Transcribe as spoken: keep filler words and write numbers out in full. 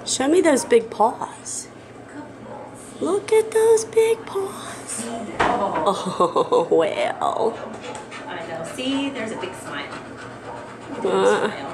Show me those big paws. Look at those big paws. Oh, Oh, well. I know. See, there's a big smile. Uh, Smile.